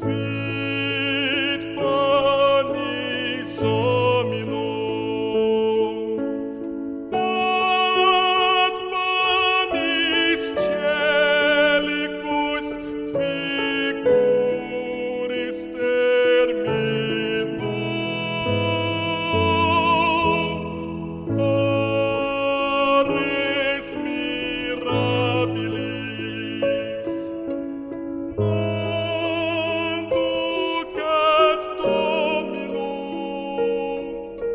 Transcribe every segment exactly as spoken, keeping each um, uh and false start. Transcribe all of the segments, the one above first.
Fit panis hominum, ad panis celicus figuris terminum, ares mirabilis. Manducat Dominum,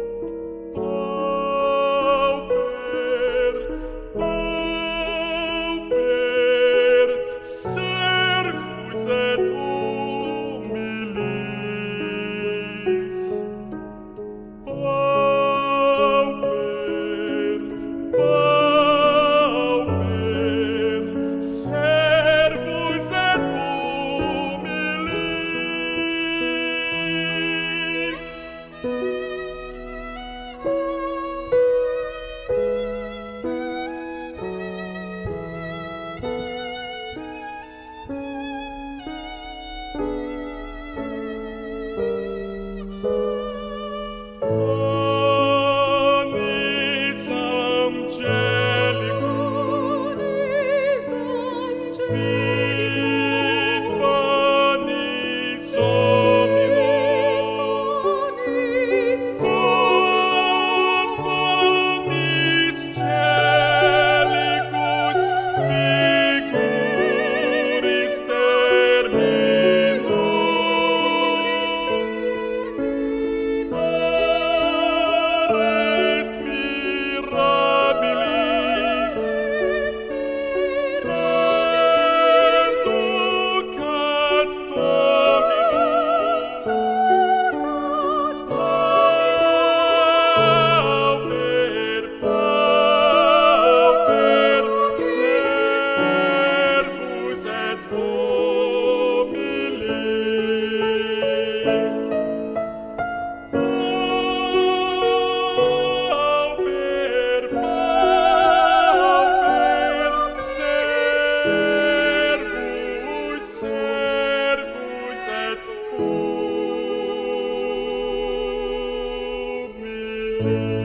pauper, pauper, servus et humilis. Pauper, pauper, servus et humilis. Panis angelicus, fit panis hominum, ad panis celicus figuris terminum, ares mirabilis. Manducat Dominum, pauper, pauper, servus et humilis. Pauper, pauper, servus, servus et humilis.